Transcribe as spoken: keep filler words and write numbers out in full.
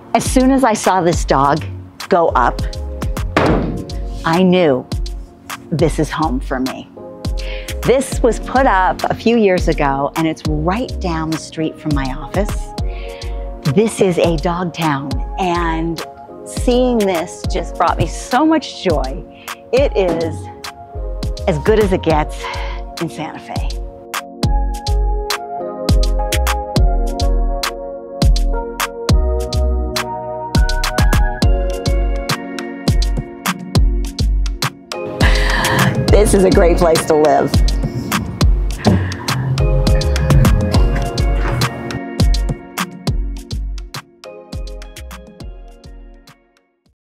As soon as I saw this dog go up, I knew this is home for me. This was put up a few years ago, and it's right down the street from my office. This is a dog town, and seeing this just brought me so much joy. It is as good as it gets in Santa Fe. This is a great place to live.